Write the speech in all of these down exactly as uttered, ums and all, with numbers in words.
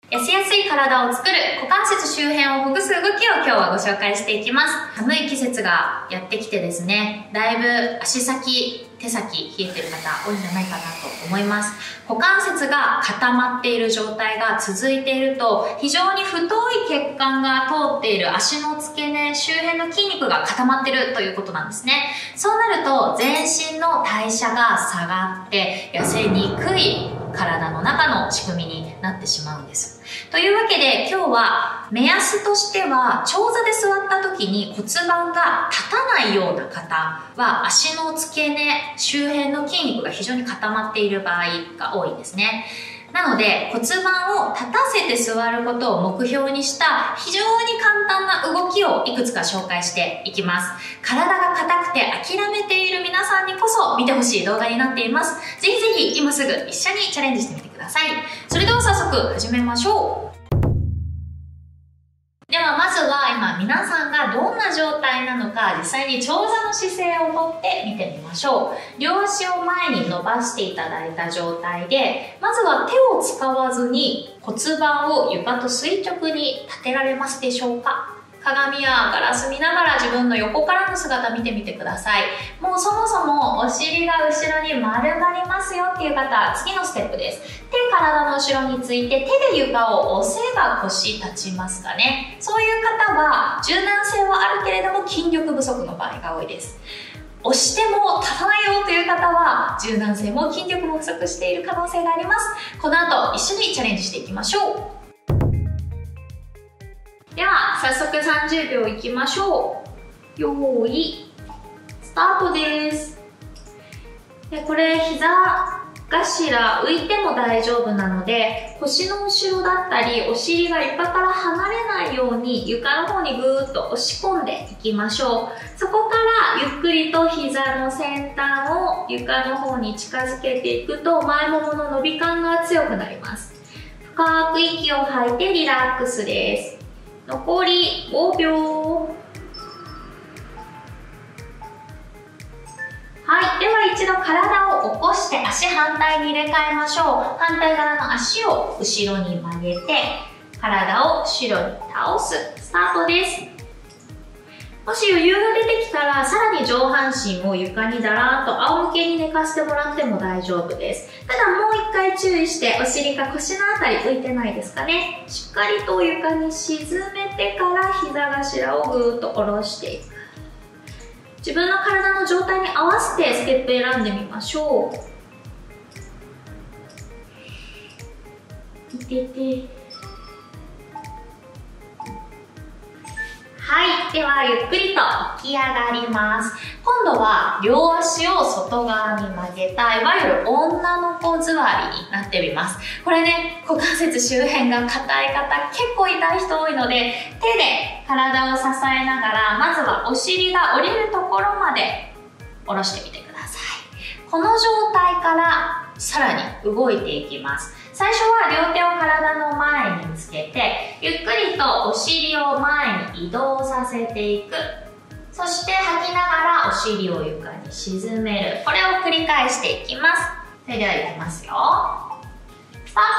痩せやすい体を作る股関節周辺をほぐす動きを今日はご紹介していきます。寒い季節がやってきてですね、だいぶ足先、手先冷えてる方多いんじゃないかなと思います。股関節が固まっている状態が続いていると、非常に太い血管が通っている足の付け根周辺の筋肉が固まっているということなんですね。そうなると全身の代謝が下がって痩せにくい体の中の仕組みになってしまうんです。というわけで今日は目安としては、長座で座った時に骨盤が立たないような方は足の付け根周辺の筋肉が非常に固まっている場合が多いんですね。なので骨盤を立たせて座ることを目標にした非常に簡単な動きをいくつか紹介していきます。体が硬くて諦めている皆さんにこそ見てほしい動画になっています。ぜひぜひ今すぐ一緒にチャレンジしてみてください。それでは早速始めましょう。ではまずは今皆さんがどんな状態なのか実際に長座の姿勢をとって見てみましょう。両足を前に伸ばしていただいた状態で、まずは手を使わずに骨盤を床と垂直に立てられますでしょうか。鏡やガラス見ながら自分の横からの姿見てみてください。もうそもそもお尻が後ろに丸まりますよっていう方、次のステップです。手体の後ろについて手で床を押せば腰立ちますかね。そういう方は柔軟性はあるけれども筋力不足の場合が多いです。押しても立たないよという方は柔軟性も筋力も不足している可能性があります。この後一緒にチャレンジしていきましょう。では早速さんじゅうびょういきましょう。よーいスタートです。でこれ膝頭浮いても大丈夫なので、腰の後ろだったりお尻が床から離れないように床の方にぐーっと押し込んでいきましょう。そこからゆっくりと膝の先端を床の方に近づけていくと前ももの伸び感が強くなります。深く息を吐いてリラックスです。残りごびょう。はい、では一度体を起こして足反対に入れ替えましょう。反対側の足を後ろに曲げて体を後ろに倒すスタートです。もし余裕が出てきたらさらに上半身を床にだらーんと仰向けに寝かせてもらっても大丈夫です。ただもう一回注意して、お尻か腰のあたり浮いてないですかね。しっかりと床に沈めてから膝頭をぐーっと下ろしていく。自分の体の状態に合わせてステップ選んでみましょう。いてて。はい、ではゆっくりと起き上がります。今度は両足を外側に曲げたいわゆる女の子座りになってみます。これね、股関節周辺が硬い方結構痛い人多いので、手で体を支えながらまずはお尻が降りるところまで下ろしてみてください。この状態からさらに動いていきます。最初は両手を体の前につけて、ゆっくりとお尻を前に移動させていく。そして吐きながらお尻を床に沈める。これを繰り返していきます。それではいきますよ。スター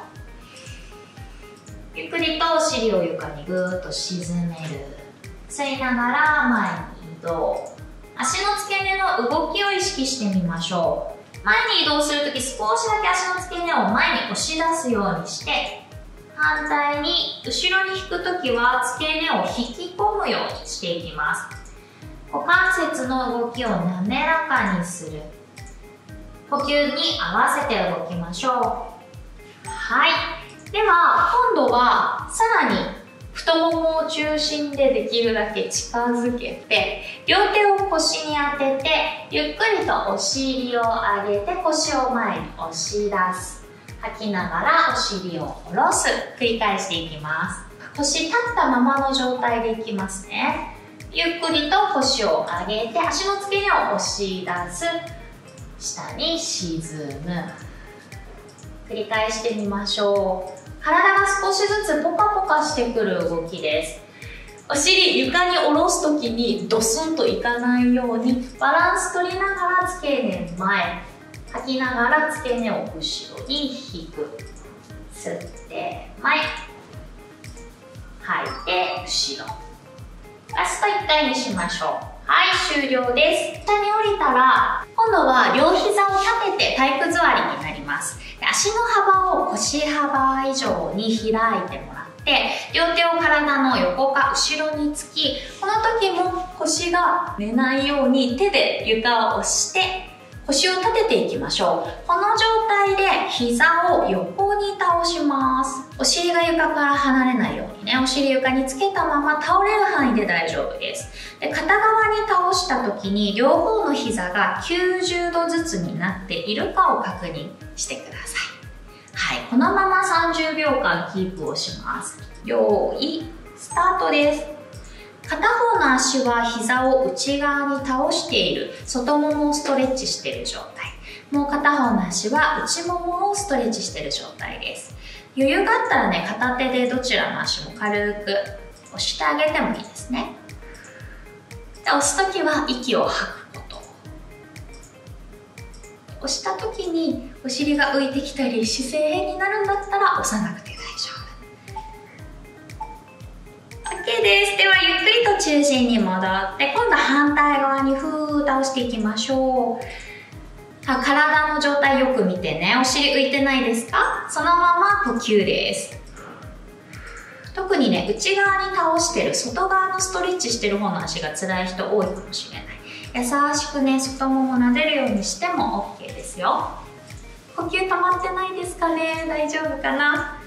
ト。ゆっくりとお尻を床にぐーっと沈める。吸いながら前に移動。足の付け根の動きを意識してみましょう。前に移動するとき少しだけ足の付け根を前に押し出すようにして、反対に後ろに引くときは付け根を引き込むようにしていきます。股関節の動きを滑らかにする。呼吸に合わせて動きましょう。はい。では今度はさらに太ももを中心でできるだけ近づけて、両手を腰に当てて、ゆっくりとお尻を上げて腰を前に押し出す。吐きながらお尻を下ろす。繰り返していきます。腰立ったままの状態でいきますね。ゆっくりと腰を上げて足の付け根を押し出す。下に沈む。繰り返してみましょう。体が少しずつポカポカしてくる動きです。お尻床に下ろすときにドスンといかないようにバランス取りながら付け根前、吐きながら付け根を後ろに引く。吸吸って前、吐いて後ろ。ラストいっかいにしましょう。はい、終了です。下に降りたら、今度は両膝を立てて体育座りになります。足の幅を腰幅以上に開いてもらって、両手を体の横か後ろにつき、この時も腰が寝ないように手で床を押して腰を立てていきましょう。この状態で膝を横に倒します。お尻が床から離れないようにね、お尻床につけたまま倒れる範囲で大丈夫です。で、片側に倒した時に両方の膝がきゅうじゅうどずつになっているかを確認してください。はい、このままさんじゅうびょうかんキープをします。用意、スタートです。片方の足は膝を内側に倒している、外ももをストレッチしている状態。もう片方の足は内ももをストレッチしている状態です。余裕があったらね、片手でどちらの足も軽く押してあげてもいいですね。で、押すときは息を吐くこと。押したときにお尻が浮いてきたり姿勢変になるんだったら押さなくて大丈夫。OK です。ではゆっくりと中心に戻って今度は反対側にふー倒していきましょう。あ、体の状態よく見てね。お尻浮いてないですか？そのまま呼吸です。特にね、内側に倒してる外側のストレッチしてる方の足が辛い人多いかもしれない。優しくね、外もも撫でるようにしても OK ですよ。呼吸止まってないですかね？大丈夫かな？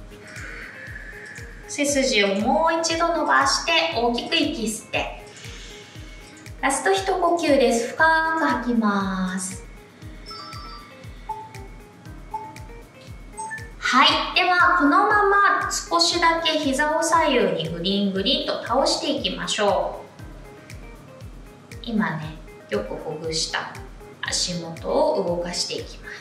背筋をもう一度伸ばして大きく息吸って、ラスト一呼吸です。深く吐きます。はい、ではこのまま少しだけ膝を左右にグリングリンと倒していきましょう。今ね、よくほぐした足元を動かしていきます。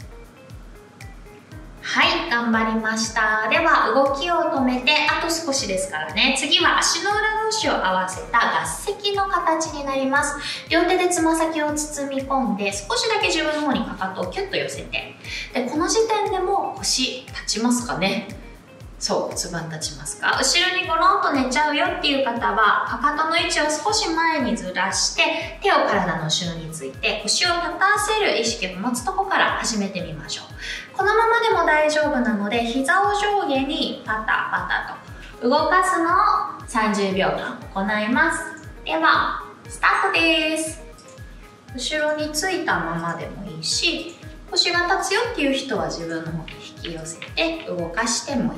はい、頑張りました。では動きを止めて、あと少しですからね。次は足の裏同士を合わせた合席の形になります。両手でつま先を包み込んで、少しだけ自分の方にかかとをキュッと寄せて、でこの時点でも腰立ちますかね？そう、骨盤立ちますか？後ろにゴロンと寝ちゃうよっていう方は、かかとの位置を少し前にずらして、手を体の後ろについて、腰を立たせる意識を持つとこから始めてみましょう。このままでも大丈夫なので、膝を上下にパタパタと動かすのをさんじゅうびょうかん行います。では、スタートです。後ろについたままでもいいし、腰が立つよっていう人は自分の方に引き寄せて動かしてもいい。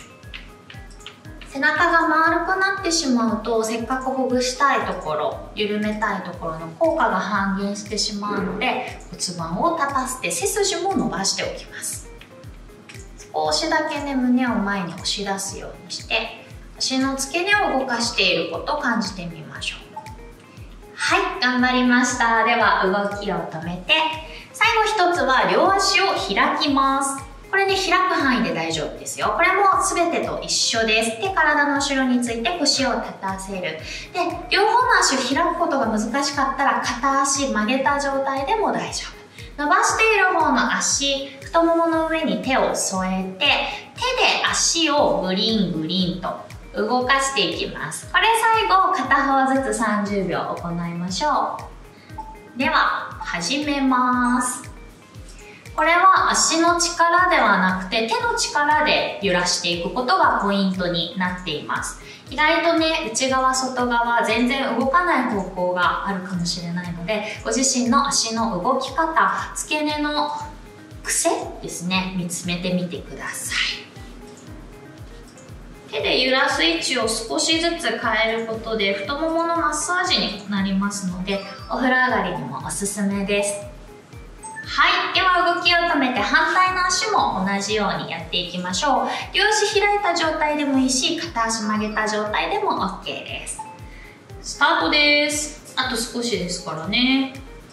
背中が丸くなってしまうと、せっかくほぐしたいところ、緩めたいところの効果が半減してしまうので、骨盤を立たせて背筋も伸ばしておきます。少しだけね、胸を前に押し出すようにして、足の付け根を動かしていることを感じてみましょう。はい、頑張りました。では動きを止めて、最後一つは両足を開きます。これね、開く範囲で大丈夫ですよ。これも全てと一緒です。で、体の後ろについて腰を立たせる。で、両方の足を開くことが難しかったら、片足曲げた状態でも大丈夫。伸ばしている方の足、太ももの上に手を添えて、手で足をグリングリンと動かしていきます。これ最後、片方ずつさんじゅうびょう行いましょう。では、始めます。これは足の力ではなくて手の力で揺らしていくことがポイントになっています。意外とね、内側外側全然動かない方向があるかもしれないので、ご自身の足の動き方、付け根の癖ですね、見つめてみてください。手で揺らす位置を少しずつ変えることで太もものマッサージになりますので、お風呂上がりにもおすすめです。はい、では動きを止めて反対の足も同じようにやっていきましょう。両足開いた状態でもいいし、片足曲げた状態でも OK です。スタートです。あと少しですからね。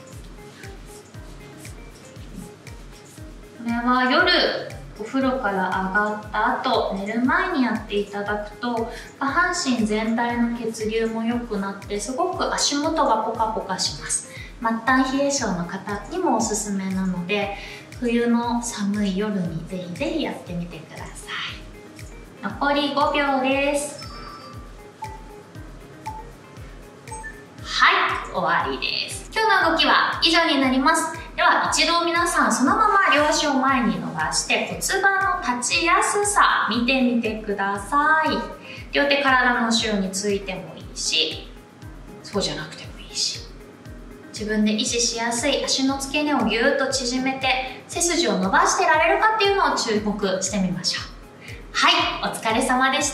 これは夜お風呂から上がった後、寝る前にやっていただくと下半身全体の血流も良くなって、すごく足元がポカポカします。末端冷え性の方にもおすすめなので、 冬の寒い夜にぜひぜひやってみてください。残りごびょうです。はい、終わりです。今日の動きは以上になります。では一度皆さんそのまま両足を前に伸ばして骨盤の立ちやすさ見てみてください。両手体の後ろについてもいいし、そうじゃなくてもいいし、自分で維持しやすい足の付け根をぎゅーっと縮めて背筋を伸ばしてられるかっていうのを注目してみましょう。はい、お疲れ様でした。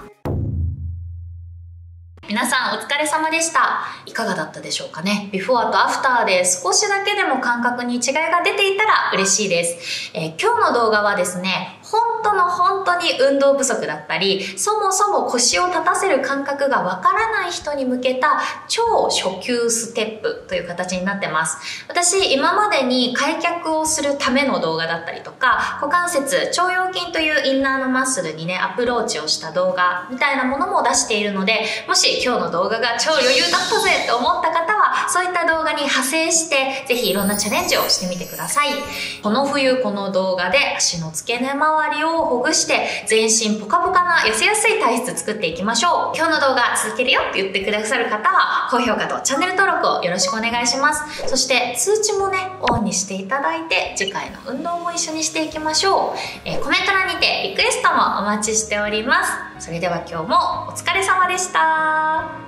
皆さんお疲れ様でした。いかがだったでしょうかね。ビフォーとアフターで少しだけでも感覚に違いが出ていたら嬉しいです。えー、今日の動画はですね、本当の本当に運動不足だったり、そもそも腰を立たせる感覚がわからない人に向けた超初級ステップという形になってます。私、今までに開脚をするための動画だったりとか、股関節、腸腰筋というインナーのマッスルにね、アプローチをした動画みたいなものも出しているので、もし今日の動画が超余裕だったぜって思った方は、そういった動画に派生して、ぜひいろんなチャレンジをしてみてください。この冬、この動画で足の付け根周りをほぐして、全身ポカポカな痩せやすい体質作っていきましょう。今日の動画続けるよって言ってくださる方は、高評価とチャンネル登録をよろしくお願いします。そして通知もね、オンにしていただいて、次回の運動も一緒にしていきましょう。えー、コメント欄にてリクエストもお待ちしております。それでは今日もお疲れ様でした。